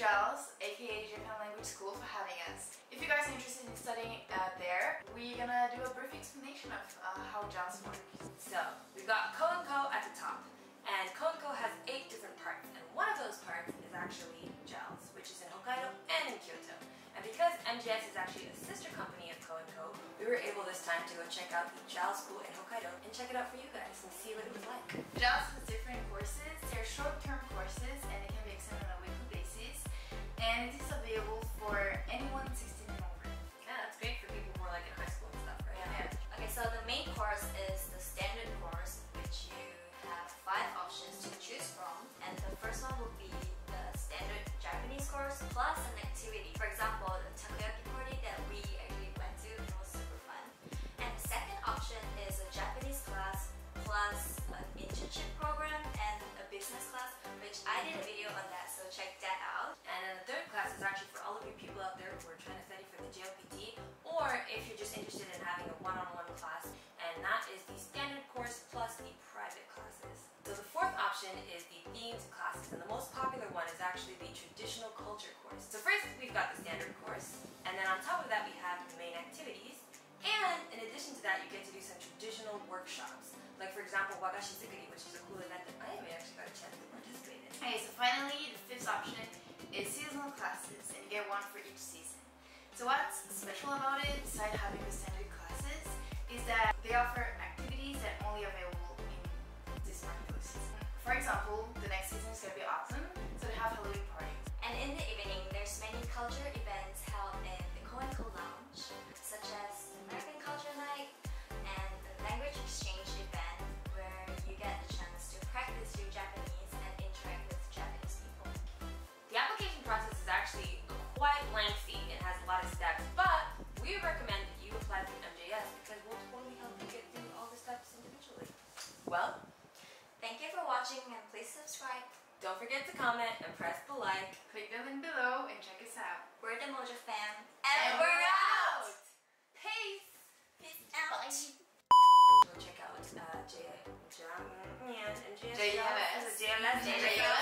JaLS, aka Japan Language School, for having us. If you guys are interested in studying there, we're gonna do a brief explanation of how JaLS works. So, we've got Ko and Ko at the top. And Ko and Ko has 8 different parts, and one of those parts is actually JaLS, which is in Hokkaido and in Kyoto. And because MJS is actually a sister company of Ko and Ko, we were able this time to go check out the JaLS school in Hokkaido and check it out for you guys and see what it was like. JaLS has different courses. They're short-term courses and they can be extended on a weekly basis. And it is available for anyone 16 and over. Yeah, that's great for people who are like in high school and stuff, right? Yeah. Okay, so the main course is the standard course, which you have 5 options to choose from, and the first one will be the standard Japanese course plus an activity. For example, the takoyaki party that we actually went to, it was super fun. And the second option is a Japanese class plus an internship program and a business class, which I did a video on that, so check that out. And then the third class is actually for all of you people out there who are trying to study for the JLPT, or if you're just interested in having a one-on-one class, and that is the standard course plus the private classes. So the fourth option is the themed classes, and the most popular one is actually the traditional culture course. So first we've got the standard course, and then on top of that we have the main activities, and in addition to that you get to do some traditional workshops. Like for example, Wagashi Sukuri, which is a cool event that I actually got a chance to participate in. Okay, so finally the fifth option is seasonal classes, and you get one for each season. So what's special about it, besides having the standard classes, is that they offer activities that are only available in this particular season. For example, the next season is going to be autumn, so they have Halloween parties. And in the evening, there's many culture events held in the Ko and Ko Lounge, such as the American Culture Night and the language exchange event, where you get the chance to practice your Japanese and interact with Japanese people. The application process is actually quite lengthy and has a lot of steps, but we recommend that you apply through MJS because we'll totally help you get through all the steps individually. Well, thank you for watching, and please subscribe. don't forget to comment and press the like. Click the link below and check us out. We're the Mojo fam, And we're out! Peace! Peace out! Go check out JLS. JLS.